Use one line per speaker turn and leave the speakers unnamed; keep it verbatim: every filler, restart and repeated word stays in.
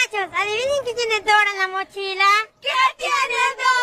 muchachos, adivinen qué tiene Dora en la mochila. ¿Qué tiene Dora?